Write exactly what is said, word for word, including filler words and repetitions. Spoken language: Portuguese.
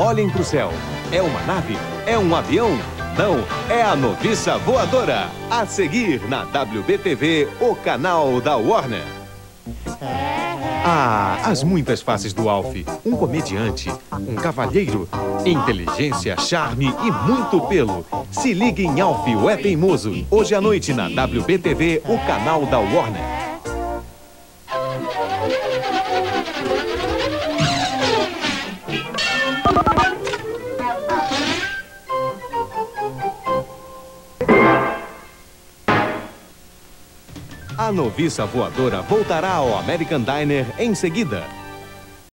Olhem pro céu. É uma nave? É um avião? Não, é a Noviça Voadora. A seguir na W B T V, o canal da Warner. Ah, as muitas faces do Alf. Um comediante, um cavalheiro, inteligência, charme e muito pelo. Se ligue em Alf, o é teimoso. Hoje à noite na W B T V, o canal da Warner. A Noviça Voadora voltará ao American Diner em seguida.